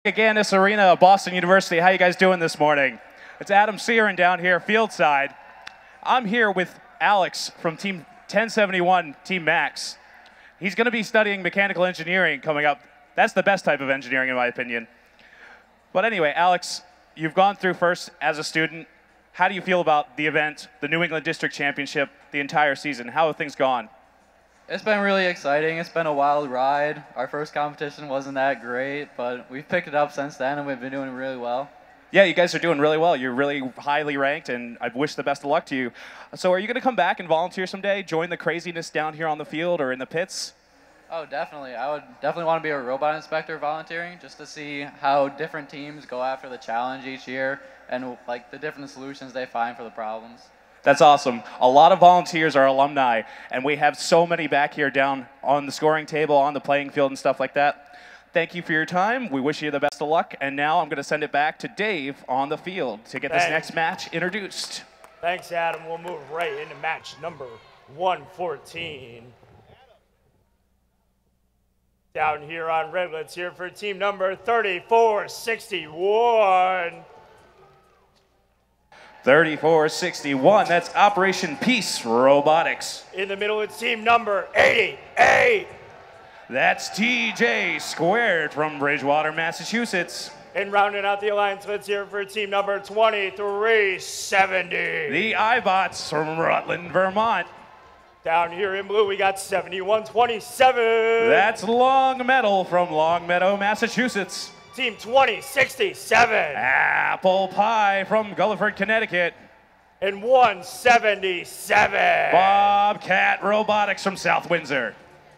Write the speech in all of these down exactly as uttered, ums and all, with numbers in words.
Agganis Arena, Boston University. How you guys doing this morning? It's Adam Searin down here, fieldside. I'm here with Alex from Team ten seventy-one, Team Max. He's going to be studying mechanical engineering coming up. That's the best type of engineering, in my opinion. But anyway, Alex, you've gone through first as a student. How do you feel about the event, the New England District Championship, the entire season? How have things gone? It's been really exciting. It's been a wild ride. Our first competition wasn't that great, but we've picked it up since then, and we've been doing really well. Yeah, you guys are doing really well. You're really highly ranked, and I wish the best of luck to you. So are you going to come back and volunteer someday, join the craziness down here on the field or in the pits? Oh, definitely. I would definitely want to be a robot inspector volunteering just to see how different teams go after the challenge each year and like the different solutions they find for the problems. That's awesome. A lot of volunteers are alumni, and we have so many back here down on the scoring table, on the playing field and stuff like that. Thank you for your time. We wish you the best of luck, and now I'm going to send it back to Dave on the field to get Thanks. this next match introduced. Thanks, Adam. We'll move right into match number one fourteen. Down here on red, let's hear for team number thirty-four sixty-one. thirty-four sixty-one, that's Operation Peace Robotics. In the middle, it's team number eighty-eight. That's T J Squared from Bridgewater, Massachusetts. And rounding out the alliance, let's hear for team number twenty-three seventy. The iBots from Rutland, Vermont. Down here in blue, we got seventy-one twenty-seven. That's Long Meadow from Longmeadow, Massachusetts. Team twenty sixty-seven. Apple Pie from Gulliford, Connecticut. And one seventy-seven. Bobcat Robotics from South Windsor.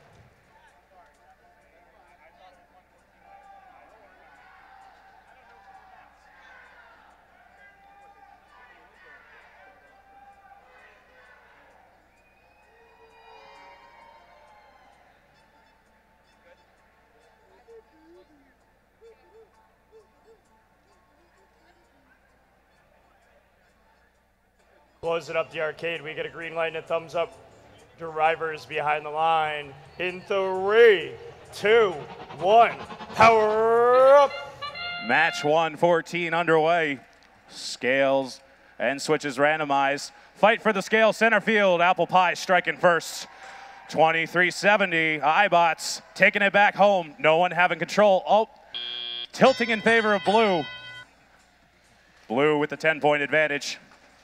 Closing up the arcade, we get a green light and a thumbs up. Drivers behind the line in three, two, one, power up. Match one fourteen underway. Scales and switches randomized. Fight for the scale center field. Apple Pie striking first. twenty-three seventy. iBots taking it back home. No one having control. Oh, tilting in favor of blue. Blue with the ten point advantage.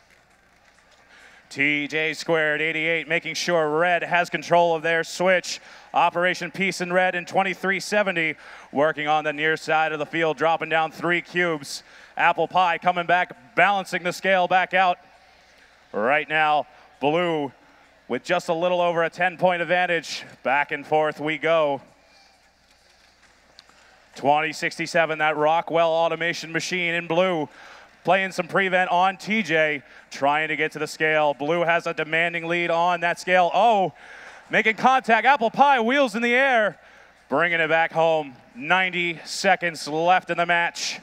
T J Squared eighty-eight making sure red has control of their switch. Operation Peace in red in twenty-three seventy working on the near side of the field, dropping down three cubes. Apple Pie coming back, balancing the scale back out. Right now, blue with just a little over a ten point advantage. Back and forth we go. twenty sixty-seven, that Rockwell automation machine in blue. Playing some prevent on T J, trying to get to the scale. Blue has a demanding lead on that scale. Oh, making contact. Apple Pie wheels in the air, bringing it back home. ninety seconds left in the match.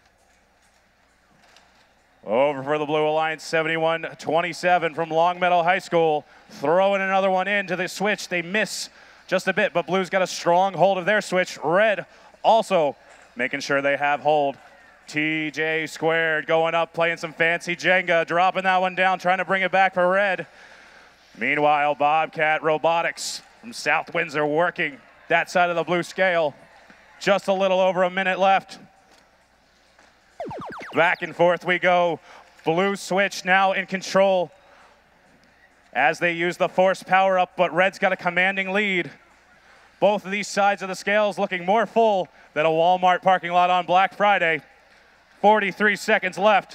Over for the Blue Alliance, seventy-one twenty-seven from Longmeadow High School. Throwing another one into the switch. They miss just a bit, but Blue's got a strong hold of their switch. Red also making sure they have hold. T J Squared going up, playing some fancy Jenga, dropping that one down, trying to bring it back for red. Meanwhile, Bobcat Robotics from South Windsor working that side of the blue scale. Just a little over a minute left. Back and forth we go. Blue switch now in control as they use the force power up, but red's got a commanding lead. Both of these sides of the scales looking more full than a Walmart parking lot on Black Friday. forty-three seconds left.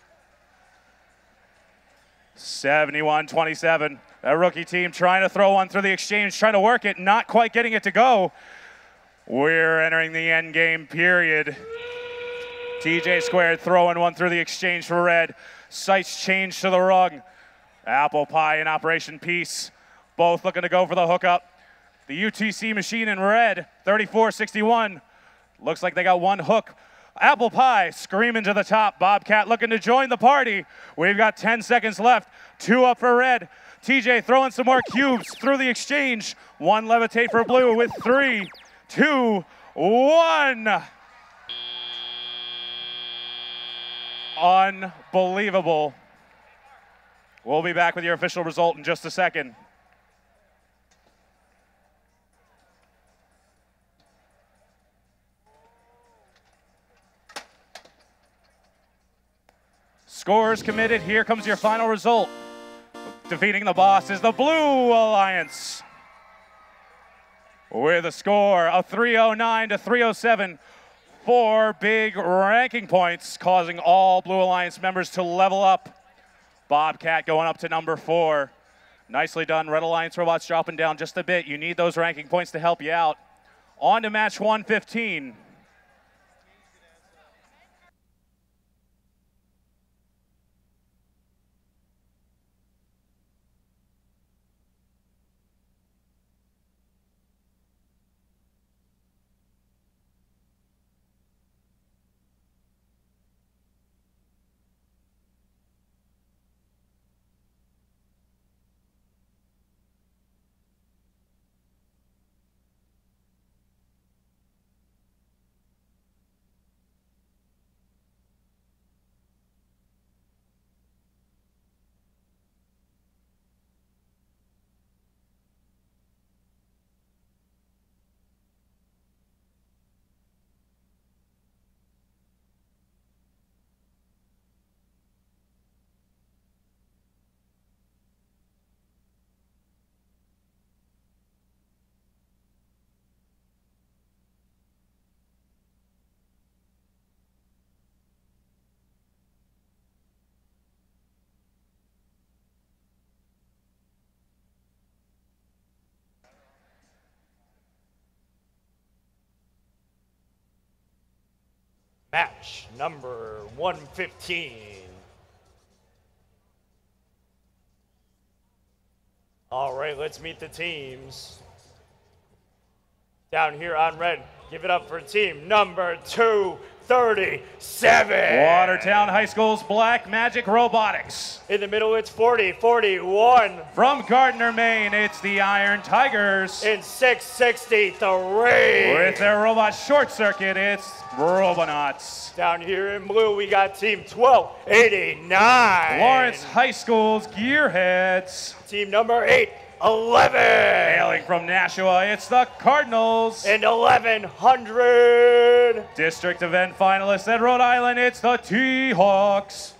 seventy-one twenty-seven. That rookie team trying to throw one through the exchange, trying to work it, not quite getting it to go. We're entering the end game period. T J Squared throwing one through the exchange for red. Sights change to the rung. Apple Pie and Operation Peace both looking to go for the hookup. The U T C machine in red, thirty-four sixty-one. Looks like they got one hook. Apple Pie screaming to the top. Bobcat looking to join the party. We've got ten seconds left. Two up for red. T J throwing some more cubes through the exchange. One levitate for blue with three, two, one. unbelievable. We'll be back with your official result in just a second. Scores committed. Here comes your final result. Defeating the boss is the Blue Alliance with a score of three oh nine to three oh seven. Four big ranking points, causing all Blue Alliance members to level up. Bobcat going up to number four. Nicely done. Red Alliance robots dropping down just a bit. You need those ranking points to help you out. On to match one fifteen. Match number one fifteen. All right, let's meet the teams. Down here on red, give it up for team number two thirty-seven. Watertown High School's Black Magic Robotics. In the middle, it's forty forty-one. From Gardner, Maine, it's the Iron Tigers. In six sixty-three. With their robot Short Circuit, it's Robonauts. Down here in blue, we got team twelve eighty-nine. Lawrence High School's Gearheads. Team number eight eleven. Hailing from Nashua, it's the Cardinals. And eleven hundred. District event finalists at Rhode Island, it's the T-Hawks.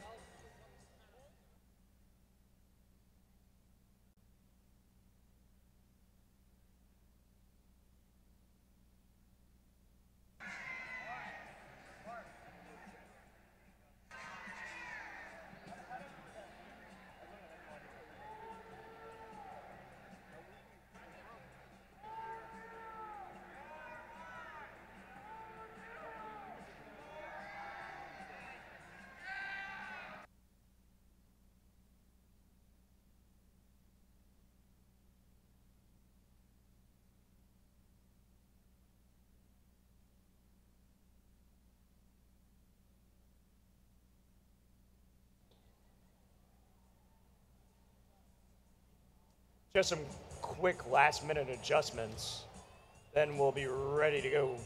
Just some quick last minute adjustments, then we'll be ready to go.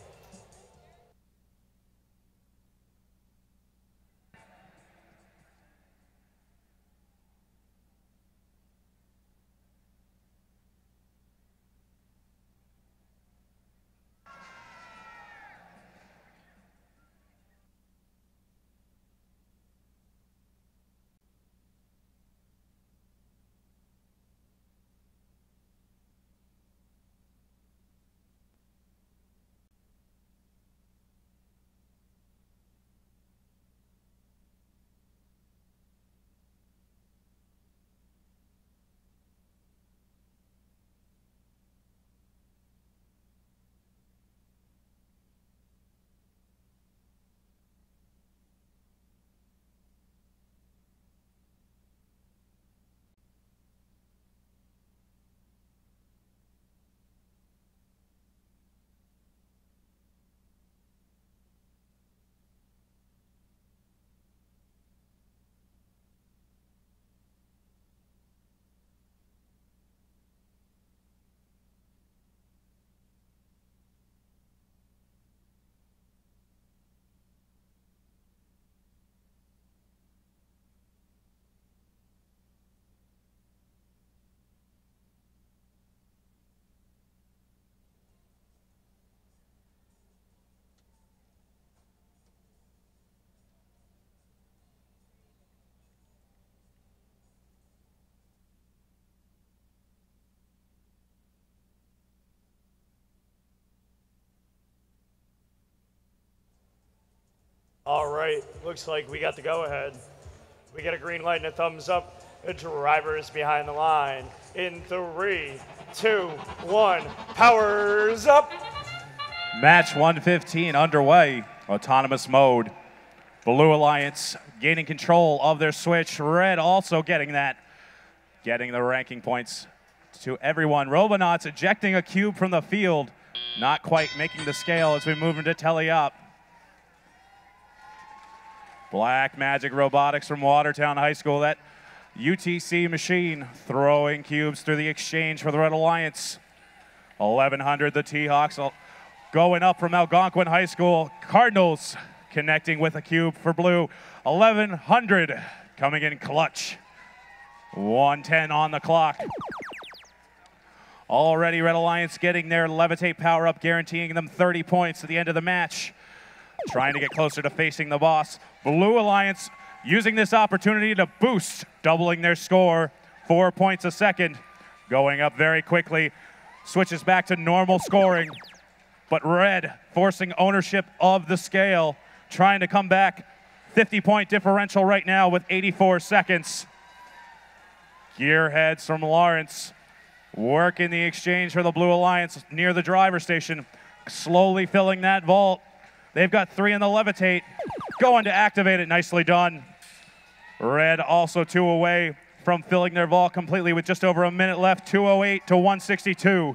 All right, looks like we got the go-ahead. We get a green light and a thumbs up. The drivers behind the line. In three, two, one, powers up. Match one fifteen underway, autonomous mode. Blue Alliance gaining control of their switch. Red also getting that, getting the ranking points to everyone. Robonauts ejecting a cube from the field, not quite making the scale as we move into tele-op. Black Magic Robotics from Watertown High School, that U T C machine throwing cubes through the exchange for the Red Alliance. eleven hundred, the T-Hawks going up from Algonquin High School. Cardinals connecting with a cube for blue. eleven hundred coming in clutch. one ten on the clock. Already Red Alliance getting their Levitate power up, guaranteeing them thirty points at the end of the match. Trying to get closer to facing the boss. Blue Alliance using this opportunity to boost, doubling their score. Four points a second, going up very quickly. Switches back to normal scoring, but Red forcing ownership of the scale, trying to come back. fifty point differential right now with eighty-four seconds. Gearheads from Lawrence working the exchange for the Blue Alliance near the driver station, slowly filling that vault. They've got three in the Levitate, going to activate it. Nicely done. Red also two away from filling their vault completely with just over a minute left, two oh eight to one sixty-two.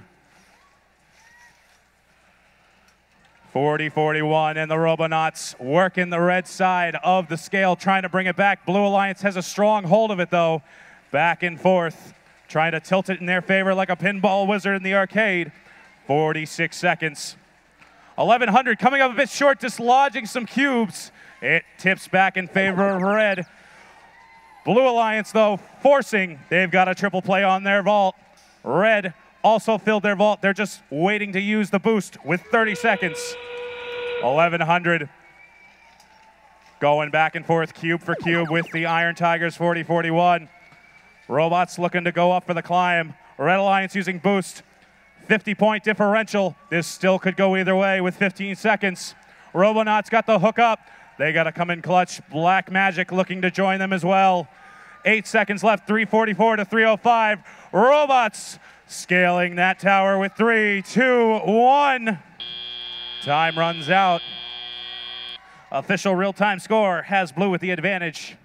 forty forty-one, and the Robonauts working the red side of the scale, trying to bring it back. Blue Alliance has a strong hold of it, though. Back and forth, trying to tilt it in their favor like a pinball wizard in the arcade. forty-six seconds. eleven hundred coming up a bit short, dislodging some cubes. It tips back in favor of Red. Blue Alliance, though, forcing. They've got a triple play on their vault. Red also filled their vault. They're just waiting to use the boost with thirty seconds. eleven hundred going back and forth, cube for cube with the Iron Tigers. Forty forty-one. Robots looking to go up for the climb. Red Alliance using boost. fifty point differential. This still could go either way with fifteen seconds. Robonauts got the hook up. They got to come in clutch. Black Magic looking to join them as well. Eight seconds left, three forty-four to three oh five. Robots scaling that tower with three, two, one. Time runs out. Official real-time score has blue with the advantage.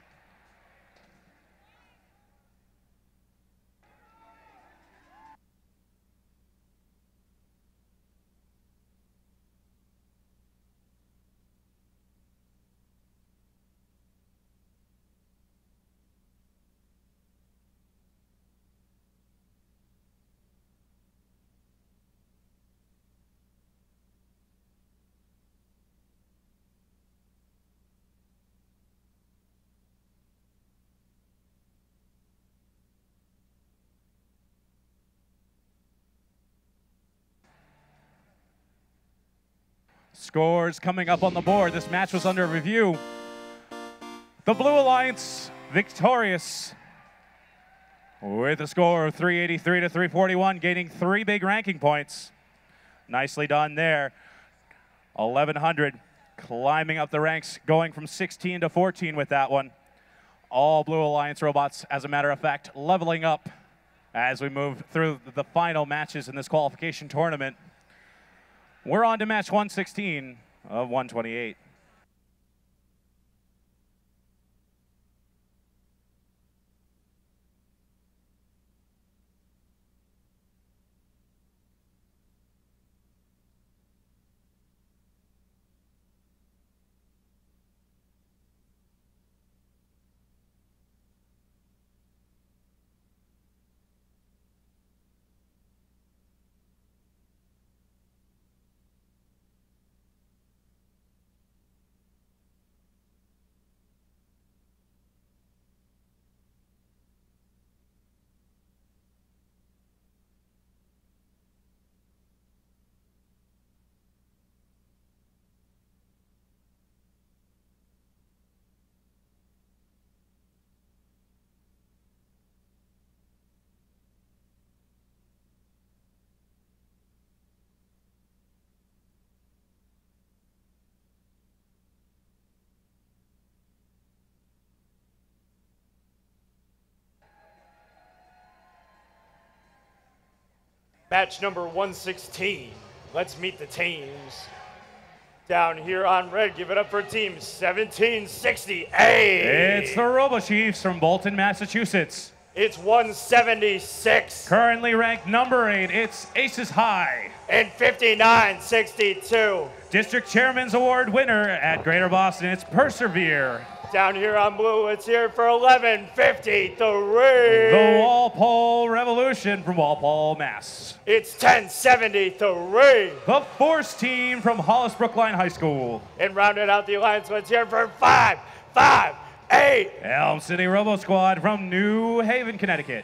Scores coming up on the board. This match was under review. The Blue Alliance victorious with a score of three eighty-three to three forty-one, gaining three big ranking points. Nicely done there. eleven hundred climbing up the ranks, going from sixteen to fourteen with that one. All Blue Alliance robots, as a matter of fact, leveling up as we move through the final matches in this qualification tournament. We're on to match one sixteen of one twenty-eight. Match number one sixteen. Let's meet the teams. Down here on red, give it up for team seventeen sixty-eight. It's the Robo Chiefs from Bolton, Massachusetts. It's one seventy-six. Currently ranked number eight, it's Aces High. And fifty-nine sixty-two. District Chairman's Award winner at Greater Boston, it's Persevere. Down here on blue, it's here for eleven fifty-three. The Walpole Revolution from Walpole, Mass. It's ten seventy-three. The Force Team from Hollis Brookline High School. And rounded out the alliance, let's hear for five five eight. Elm City Robo Squad from New Haven, Connecticut.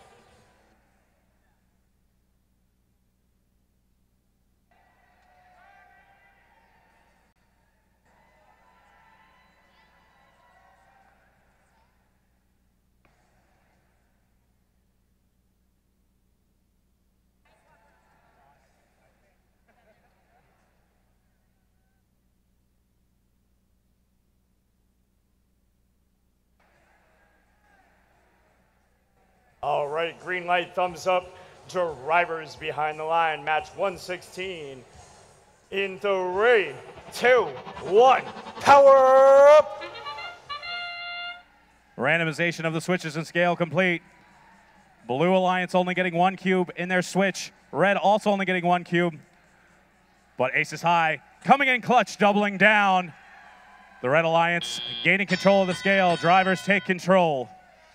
All right, green light, thumbs up. Drivers behind the line. Match one sixteen. In three, two, one. Power up! Randomization of the switches and scale complete. Blue Alliance only getting one cube in their switch. Red also only getting one cube. But Aces High coming in clutch, doubling down. The Red Alliance gaining control of the scale. Drivers take control.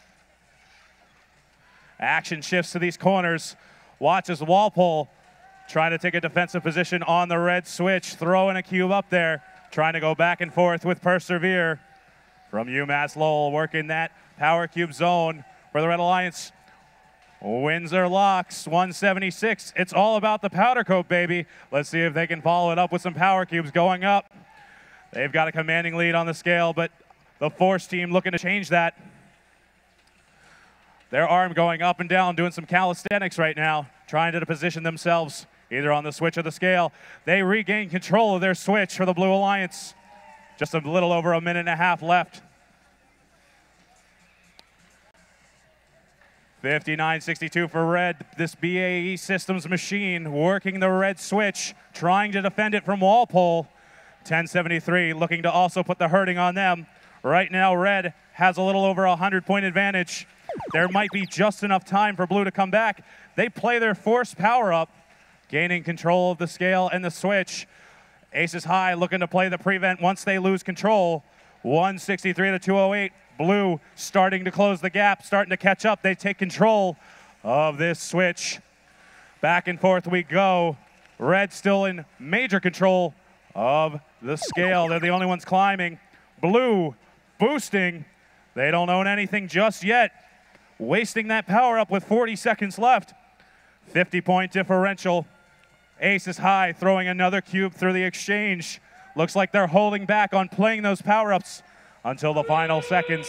Action shifts to these corners. Watch as Walpole trying to take a defensive position on the red switch, throwing a cube up there, trying to go back and forth with Persevere from UMass Lowell, working that power cube zone for the Red Alliance. Wins their locks, one seventy-six. It's all about the powder coat, baby. Let's see if they can follow it up with some power cubes going up. They've got a commanding lead on the scale, but the Force Team looking to change that. Their arm going up and down, doing some calisthenics right now, trying to position themselves either on the switch or the scale. They regain control of their switch for the Blue Alliance. Just a little over a minute and a half left. fifty-nine sixty-two for red. This B A E Systems machine working the red switch, trying to defend it from Walpole. ten seventy-three looking to also put the hurting on them. Right now, red has a little over a hundred point advantage. There might be just enough time for blue to come back. They play their force power up, gaining control of the scale and the switch. Aces High looking to play the prevent once they lose control. one sixty-three to two oh eight. Blue starting to close the gap, starting to catch up. They take control of this switch. Back and forth we go. Red still in major control of the scale. They're the only ones climbing. Blue boosting. They don't own anything just yet. Wasting that power up with forty seconds left. fifty point differential. Aces High throwing another cube through the exchange. Looks like they're holding back on playing those power-ups until the final seconds.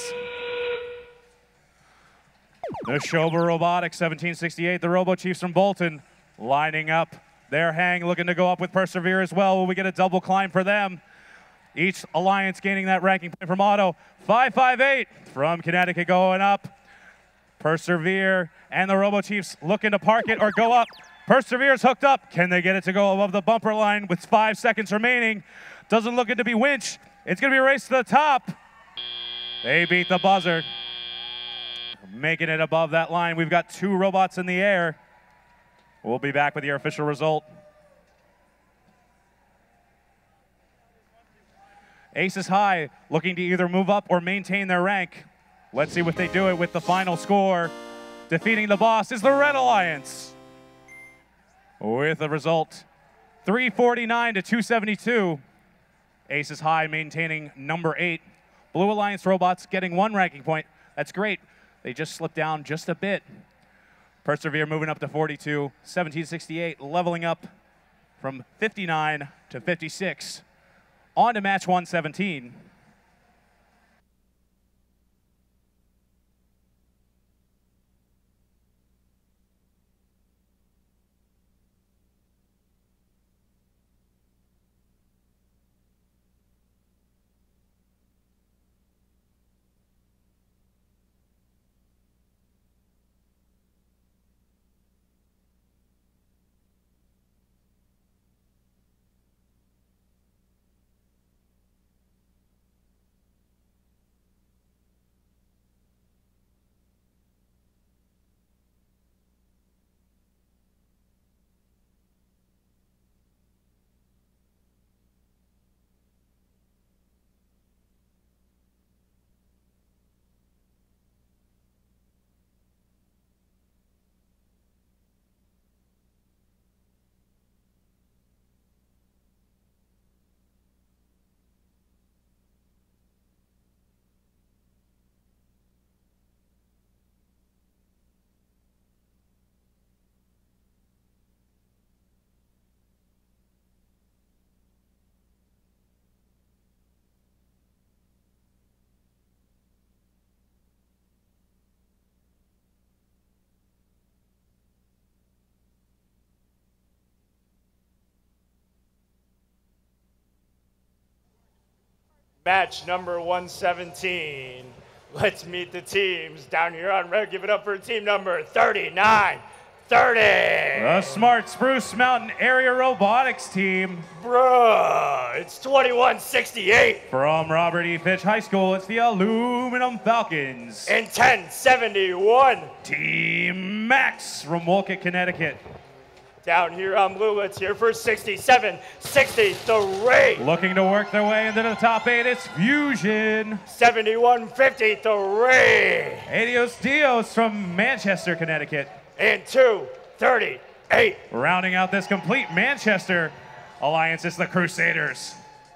The Shoba Robotics, seventeen sixty-eight, the Robo Chiefs from Bolton, lining up their hang, looking to go up with Persevere as well. Will we get a double climb for them? Each alliance gaining that ranking point from Auto. five five eight from Connecticut going up. Persevere and the Robo Chiefs looking to park it or go up. Persevere's hooked up. Can they get it to go above the bumper line with five seconds remaining? Doesn't look it to be winch. It's going to be a race to the top. They beat the buzzer. Making it above that line. We've got two robots in the air. We'll be back with your official result. Aces High looking to either move up or maintain their rank. Let's see what they do it with the final score. Defeating the boss is the Red Alliance. With the result, three forty-nine to two seventy-two. Aces High maintaining number eight. Blue Alliance robots getting one ranking point. That's great. They just slipped down just a bit. Persevere moving up to forty-two. seventeen sixty-eight leveling up from fifty-nine to fifty-six. On to match one seventeen. Match number one seventeen. Let's meet the teams down here on red. Give it up for team number thirty-nine thirty. The Smart Spruce Mountain Area Robotics team. Bruh, it's twenty-one sixty-eight. From Robert E. Fitch High School, it's the Aluminum Falcons. And ten seventy-one. Team Max from Wolcott, Connecticut. Down here on blue, let's hear for sixty-seven sixty-three. Looking to work their way into the top eight, it's Fusion. seventy-one fifty-three. Adios Dios from Manchester, Connecticut. And two thirty-eight. Rounding out this complete Manchester alliance is the Crusaders.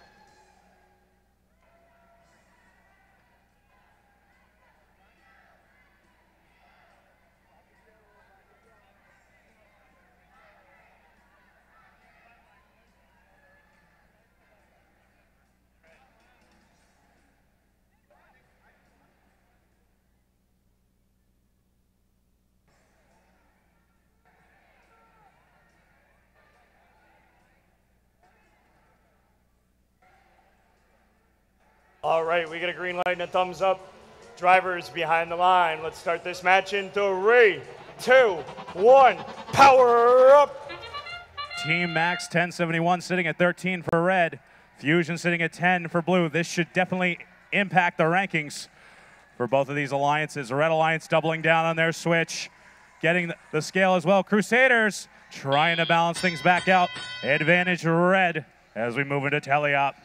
All right, we get a green light and a thumbs up. Drivers behind the line. Let's start this match in three, two, one. Power up. Team Max ten seventy-one sitting at thirteen for red. Fusion sitting at ten for blue. This should definitely impact the rankings for both of these alliances. Red Alliance doubling down on their switch, getting the scale as well. Crusaders trying to balance things back out. Advantage red as we move into teleop.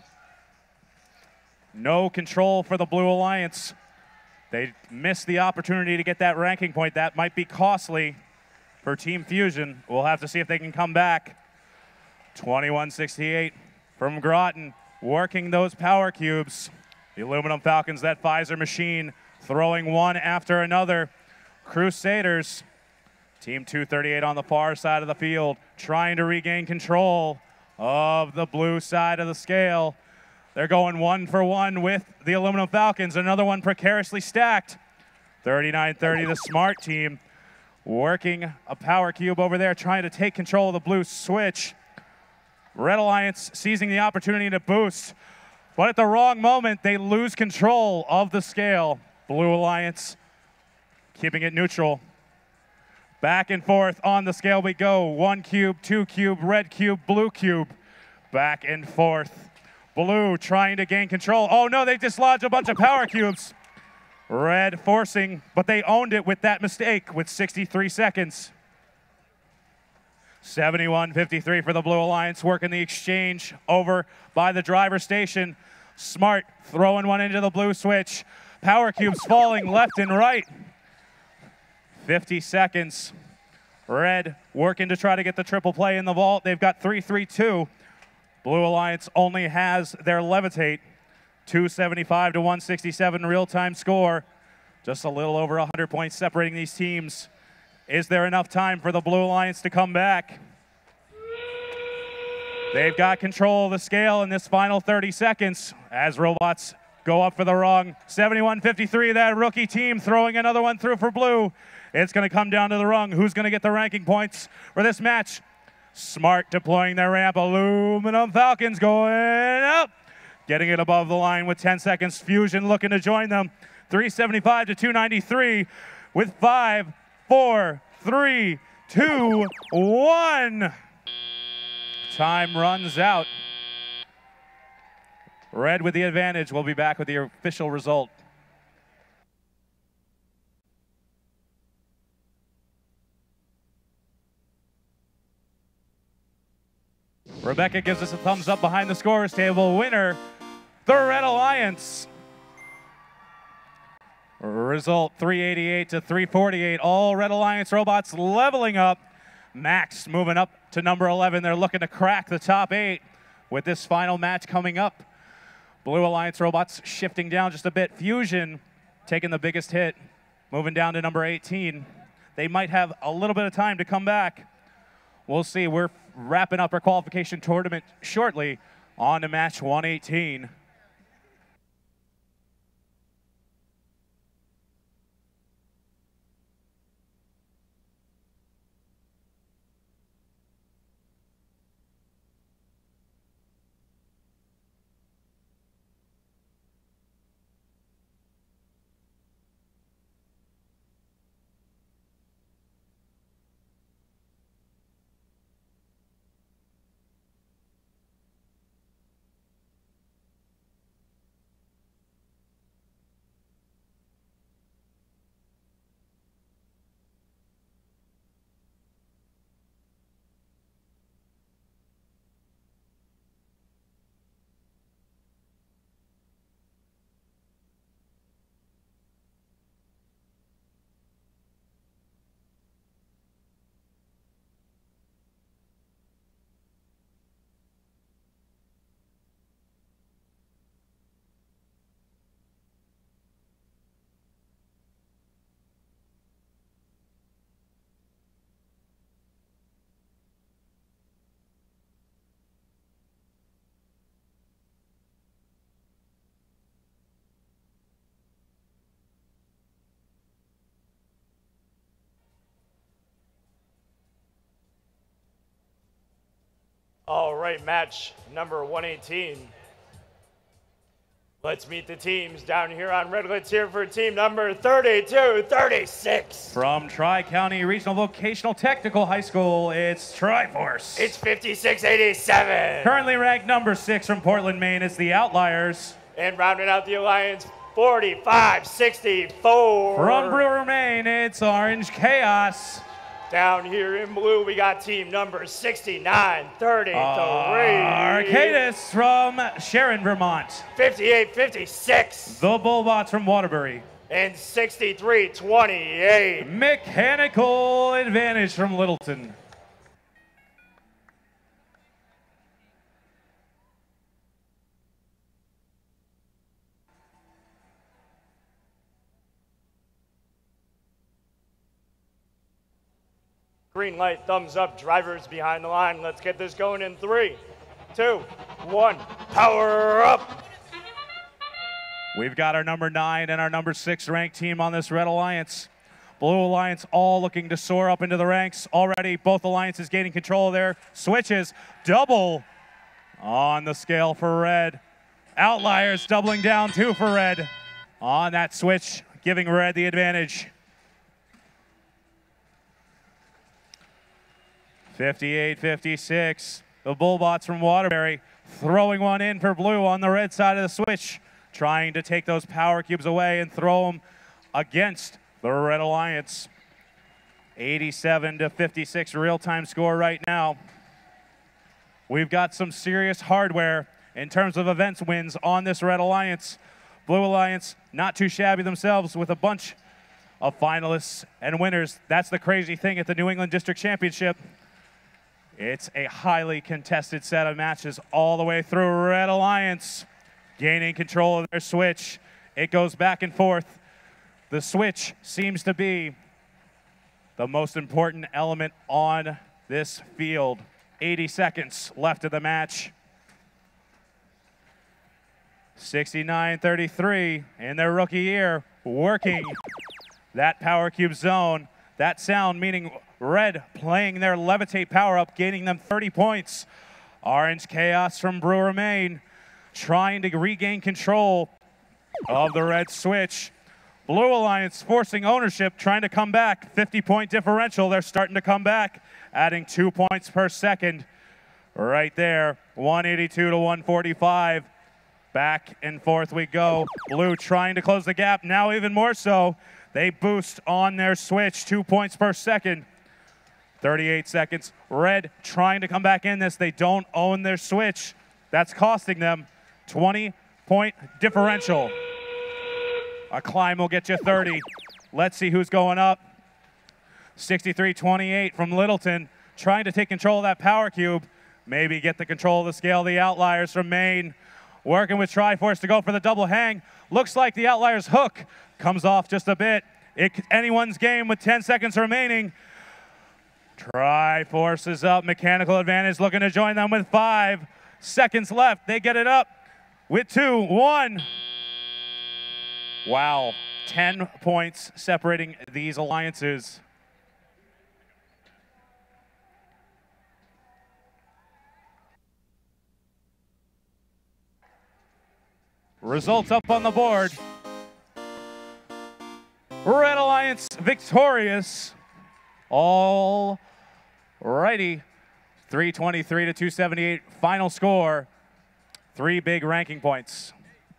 No control for the Blue Alliance. They missed the opportunity to get that ranking point. That might be costly for Team Fusion. We'll have to see if they can come back. twenty-one sixty-eight from Groton, working those power cubes. The Aluminum Falcons, that Pfizer machine, throwing one after another. Crusaders, Team two thirty-eight on the far side of the field, trying to regain control of the blue side of the scale. They're going one for one with the Aluminum Falcons. Another one precariously stacked. thirty-nine thirty, the Smart team, working a power cube over there, trying to take control of the blue switch. Red Alliance seizing the opportunity to boost, but at the wrong moment, they lose control of the scale. Blue Alliance keeping it neutral. Back and forth on the scale we go. One cube, two cube, red cube, blue cube. Back and forth. Blue trying to gain control. Oh no, they dislodged a bunch of power cubes. Red forcing, but they owned it with that mistake with sixty-three seconds. seventy-one fifty-three for the Blue Alliance, working the exchange over by the driver station. Smart throwing one into the blue switch. Power cubes falling left and right. fifty seconds. Red working to try to get the triple play in the vault. They've got three three two. Blue Alliance only has their levitate. two seventy-five to one sixty-seven real-time score. Just a little over one hundred points separating these teams. Is there enough time for the Blue Alliance to come back? They've got control of the scale in this final thirty seconds as robots go up for the rung. seventy-one fifty-three, that rookie team throwing another one through for blue. It's going to come down to the rung. Who's going to get the ranking points for this match? Smart deploying their ramp. Aluminum Falcons going up. Getting it above the line with ten seconds. Fusion looking to join them. three seventy-five to two ninety-three with five, four, three, two, one. Time runs out. Red with the advantage. We'll be back with the official result. Rebecca gives us a thumbs up behind the scores table. Winner, the Red Alliance. Result three eighty-eight to three forty-eight. All Red Alliance robots leveling up. Max moving up to number eleven. They're looking to crack the top eight with this final match coming up. Blue Alliance robots shifting down just a bit. Fusion taking the biggest hit, moving down to number eighteen. They might have a little bit of time to come back. We'll see. We're wrapping up our qualification tournament shortly. On to match one eighteen. All right, match number one eighteen. Let's meet the teams down here on red. Let's hear for team number thirty-two thirty-six. From Tri-County Regional Vocational Technical High School, it's Triforce. It's fifty-six eighty-seven. Currently ranked number six from Portland, Maine, it's the Outliers. And rounding out the alliance, forty-five sixty-four. From Brewer, Maine, it's Orange Chaos. Down here in blue, we got team number sixty-nine thirty-three. Arcadis from Sharon, Vermont. fifty-eight fifty-six. The Bullbots from Waterbury. And sixty-three twenty-eight. Mechanical Advantage from Littleton. Green light, thumbs up, drivers behind the line. Let's get this going in three, two, one, power up. We've got our number nine and our number six ranked team on this Red Alliance. Blue Alliance all looking to soar up into the ranks. Already both alliances gaining control of their switches. Double on the scale for Red. Outliers doubling down too for Red on that switch, giving Red the advantage. fifty-eight fifty-six, the Bullbots from Waterbury throwing one in for Blue on the red side of the switch, trying to take those power cubes away and throw them against the Red Alliance. eighty-seven to fifty-six real-time score right now. We've got some serious hardware in terms of events wins on this Red Alliance. Blue Alliance not too shabby themselves with a bunch of finalists and winners. That's the crazy thing at the New England District Championship. It's a highly contested set of matches all the way through. Red Alliance gaining control of their switch. It goes back and forth. The switch seems to be the most important element on this field. eighty seconds left of the match. sixty-nine thirty-three in their rookie year, working that power cube zone. That sound meaning Red playing their levitate power up, gaining them thirty points. Orange Chaos from Brewer, Maine, trying to regain control of the red switch. Blue Alliance forcing ownership, trying to come back. fifty point differential, they're starting to come back, adding two points per second. Right there, one eighty-two to one forty-five. Back and forth we go. Blue trying to close the gap, now even more so. They boost on their switch, two points per second. thirty-eight seconds. Red trying to come back in this. They don't own their switch. That's costing them twenty point differential. A climb will get you thirty. Let's see who's going up. sixty-three twenty-eight from Littleton, trying to take control of that power cube. Maybe get the control of the scale. The Outliers from Maine, working with Triforce to go for the double hang. Looks like the Outliers hook comes off just a bit. It, anyone's game with ten seconds remaining. Triforce is up. Mechanical Advantage looking to join them with five seconds left. They get it up with two, one. Wow, ten points separating these alliances. Results up on the board. Red Alliance victorious. All righty. three twenty-three to two seventy-eight final score. Three big ranking points.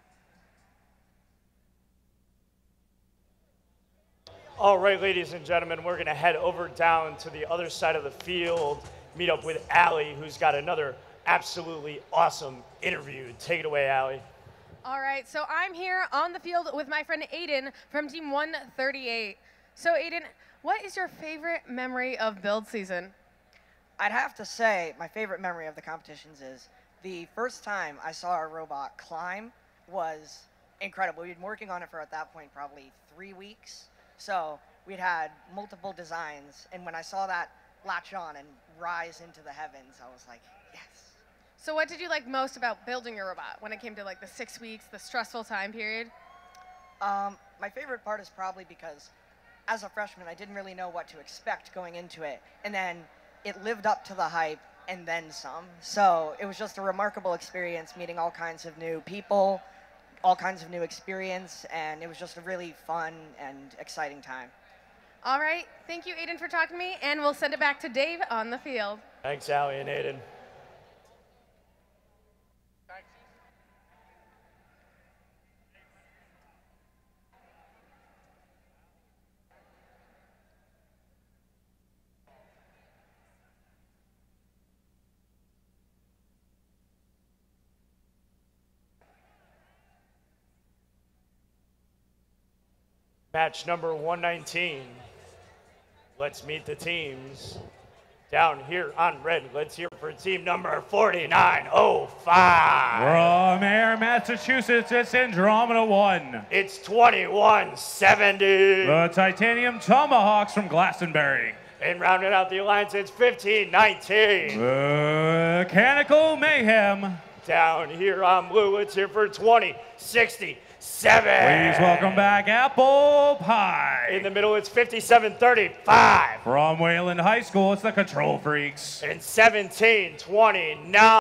All right, ladies and gentlemen, we're going to head over down to the other side of the field, meet up with Allie, who's got another absolutely awesome interview. Take it away, Allie. All right, so I'm here on the field with my friend Aiden from Team one thirty-eight. So Aiden, what is your favorite memory of build season? I'd have to say my favorite memory of the competitions is the first time I saw our robot climb was incredible. We'd been working on it for, at that point, probably three weeks. So we'd had multiple designs, and when I saw that latch on and rise into the heavens, I was like, yes. So what did you like most about building your robot when it came to like the six weeks, the stressful time period? Um, my favorite part is probably because as a freshman, I didn't really know what to expect going into it. And then it lived up to the hype. and then some. So it was just a remarkable experience, meeting all kinds of new people, all kinds of new experience, and it was just a really fun and exciting time. All right. Thank you, Aiden, for talking to me, and we'll send it back to Dave on the field. Thanks, Allie and Aiden. Match number one nineteen. Let's meet the teams. Down here on red, let's hear for team number forty-nine oh five. From Air, Massachusetts, it's Andromeda one. It's twenty-one seventy. The Titanium Tomahawks from Glastonbury. And rounding out the alliance, it's fifteen nineteen. Mechanical Mayhem. Down here on blue, let's hear for twenty sixty-seven. Please welcome back Apple Pie. In the middle, it's fifty-seven thirty-five. From Wayland High School, it's the Control Freaks. And seventeen twenty-nine.